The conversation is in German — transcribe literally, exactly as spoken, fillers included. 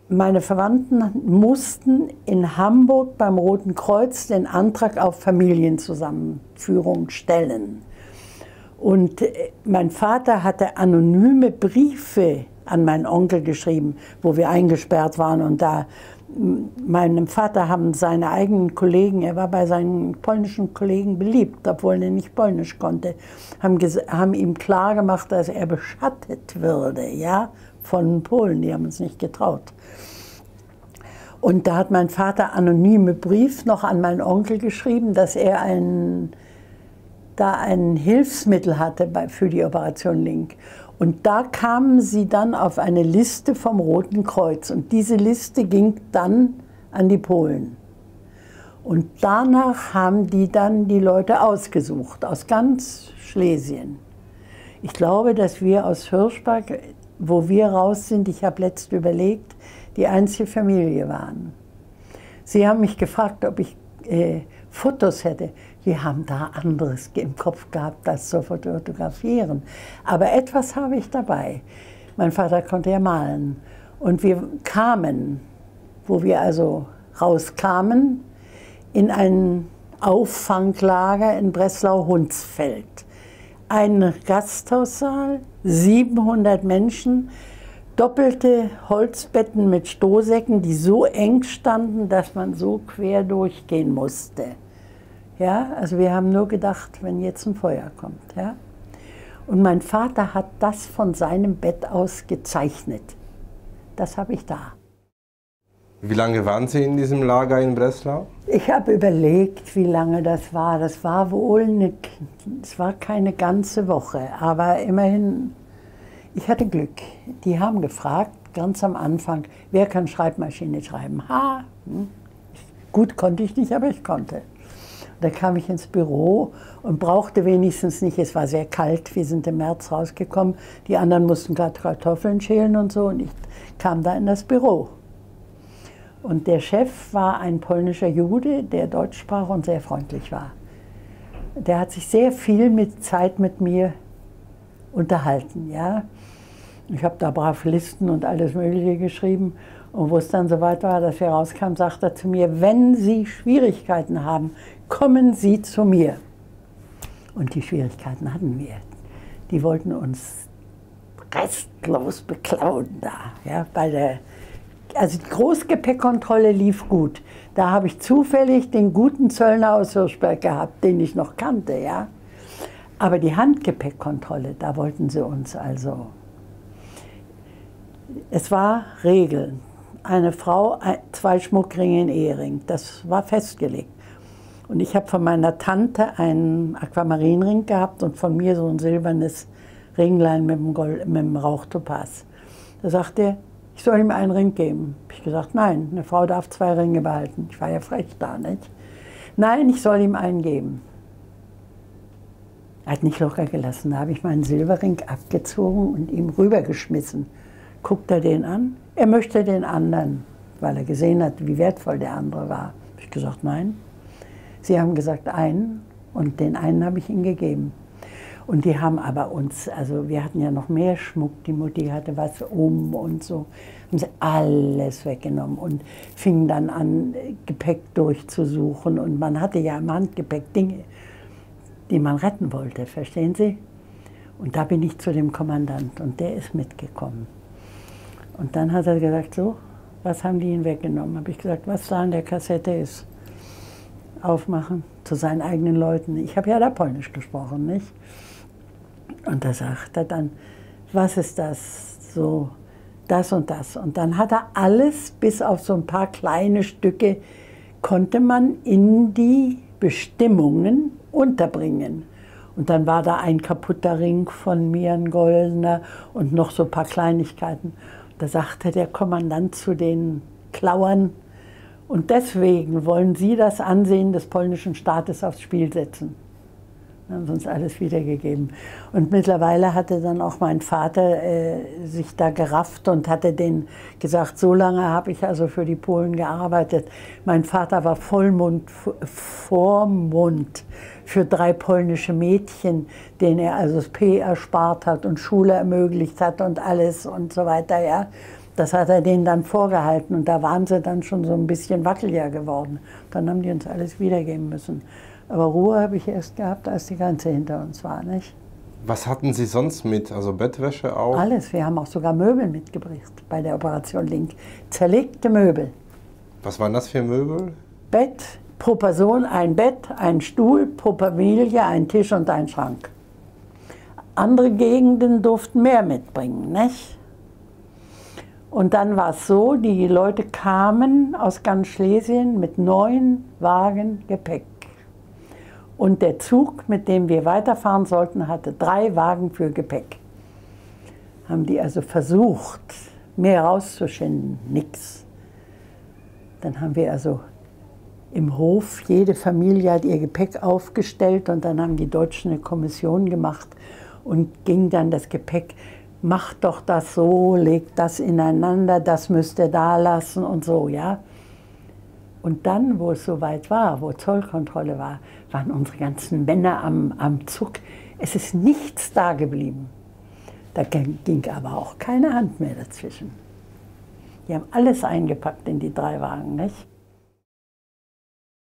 Meine Verwandten mussten in Hamburg beim Roten Kreuz den Antrag auf Familienzusammenführung stellen. Und mein Vater hatte anonyme Briefe an meinen Onkel geschrieben, wo wir eingesperrt waren. Und da, meinem Vater haben seine eigenen Kollegen, er war bei seinen polnischen Kollegen beliebt, obwohl er nicht Polnisch konnte, haben, haben ihm klargemacht, dass er beschattet würde, ja, von Polen. Die haben uns nicht getraut. Und da hat mein Vater anonyme Brief noch an meinen Onkel geschrieben, dass er ein, da ein Hilfsmittel hatte bei, für die Operation Link. Und da kamen sie dann auf eine Liste vom Roten Kreuz. Und diese Liste ging dann an die Polen. Und danach haben die dann die Leute ausgesucht, aus ganz Schlesien. Ich glaube, dass wir aus Hirschberg, wo wir raus sind, ich habe letzt überlegt, die einzige Familie waren. Sie haben mich gefragt, ob ich äh, Fotos hätte. Wir haben da anderes im Kopf gehabt, das zu fotografieren. Aber etwas habe ich dabei. Mein Vater konnte ja malen. Und wir kamen, wo wir also rauskamen, in ein Auffanglager in Breslau-Hunsfeld. Ein Gasthaussaal, siebenhundert Menschen, doppelte Holzbetten mit Strohsäcken, die so eng standen, dass man so quer durchgehen musste. Ja, also wir haben nur gedacht, wenn jetzt ein Feuer kommt. Ja? Und mein Vater hat das von seinem Bett aus gezeichnet. Das habe ich da. Wie lange waren Sie in diesem Lager in Breslau? Ich habe überlegt, wie lange das war. Das war wohl eine, es war keine ganze Woche, aber immerhin, ich hatte Glück. Die haben gefragt, ganz am Anfang, wer kann Schreibmaschine schreiben? Ha! Hm. Gut konnte ich nicht, aber ich konnte. Da kam ich ins Büro und brauchte wenigstens nicht, es war sehr kalt, wir sind im März rausgekommen, die anderen mussten gerade Kartoffeln schälen und so und ich kam da in das Büro. Und der Chef war ein polnischer Jude, der Deutsch sprach und sehr freundlich war. Der hat sich sehr viel mit Zeit mit mir unterhalten. Ja? Ich habe da brav Listen und alles Mögliche geschrieben. Und wo es dann soweit war, dass wir rauskamen, sagte er zu mir, wenn Sie Schwierigkeiten haben, kommen Sie zu mir. Und die Schwierigkeiten hatten wir. Die wollten uns restlos beklauen da. Ja, bei der, also die Großgepäckkontrolle lief gut. Da habe ich zufällig den guten Zöllner aus Hirschberg gehabt, den ich noch kannte. Ja. Aber die Handgepäckkontrolle, da wollten sie uns also. Es war Regeln. Eine Frau, zwei Schmuckringe in Ehering. Das war festgelegt. Und ich habe von meiner Tante einen Aquamarinring gehabt und von mir so ein silbernes Ringlein mit dem, Gold, mit dem Rauchtopaz. Da sagte er, ich soll ihm einen Ring geben. Habe ich gesagt, nein, eine Frau darf zwei Ringe behalten. Ich war ja frech da, nicht? Nein, ich soll ihm einen geben. Er hat nicht locker gelassen. Da habe ich meinen Silberring abgezogen und ihm rübergeschmissen. Guckt er den an? Er möchte den anderen, weil er gesehen hat, wie wertvoll der andere war. Habe ich gesagt, nein. Sie haben gesagt, einen und den einen habe ich ihm gegeben. Und die haben aber uns, also wir hatten ja noch mehr Schmuck, die Mutti hatte was um und so, haben sie alles weggenommen und fingen dann an, Gepäck durchzusuchen. Und man hatte ja im Handgepäck Dinge, die man retten wollte, verstehen Sie? Und da bin ich zu dem Kommandant und der ist mitgekommen. Und dann hat er gesagt, so, was haben die ihn weggenommen? Habe ich gesagt, was da an der Kassette ist. Aufmachen, zu seinen eigenen Leuten. Ich habe ja da Polnisch gesprochen, nicht? Und da sagt er dann, was ist das? So, das und das. Und dann hat er alles, bis auf so ein paar kleine Stücke, konnte man in die Bestimmungen unterbringen. Und dann war da ein kaputter Ring von mir, ein goldener und noch so ein paar Kleinigkeiten. Da sagte der Kommandant zu den Klauern, und deswegen wollen Sie das Ansehen des polnischen Staates aufs Spiel setzen. Dann haben sie uns alles wiedergegeben. Und mittlerweile hatte dann auch mein Vater äh, sich da gerafft und hatte denen gesagt, so lange habe ich also für die Polen gearbeitet. Mein Vater war Vollmond, Vormund für drei polnische Mädchen, denen er also das P erspart hat und Schule ermöglicht hat und alles und so weiter. Ja. Das hat er denen dann vorgehalten und da waren sie dann schon so ein bisschen wackeliger geworden. Dann haben die uns alles wiedergeben müssen. Aber Ruhe habe ich erst gehabt, als die Grenze hinter uns war, nicht? Was hatten Sie sonst mit? Also Bettwäsche auch? Alles. Wir haben auch sogar Möbel mitgebracht bei der Operation Link. Zerlegte Möbel. Was waren das für Möbel? Bett, pro Person ein Bett, ein Stuhl, pro Familie ein Tisch und ein Schrank. Andere Gegenden durften mehr mitbringen, nicht? Und dann war es so, die Leute kamen aus ganz Schlesien mit neun Wagen Gepäck. Und der Zug, mit dem wir weiterfahren sollten, hatte drei Wagen für Gepäck. Haben die also versucht, mehr rauszuschinden, nix. Dann haben wir also im Hof, jede Familie hat ihr Gepäck aufgestellt und dann haben die Deutschen eine Kommission gemacht und ging dann das Gepäck, macht doch das so, legt das ineinander, das müsst ihr da lassen und so, ja. Und dann, wo es soweit war, wo Zollkontrolle war, waren unsere ganzen Männer am, am Zug. Es ist nichts da geblieben. Da ging aber auch keine Hand mehr dazwischen. Die haben alles eingepackt in die drei Wagen, nicht?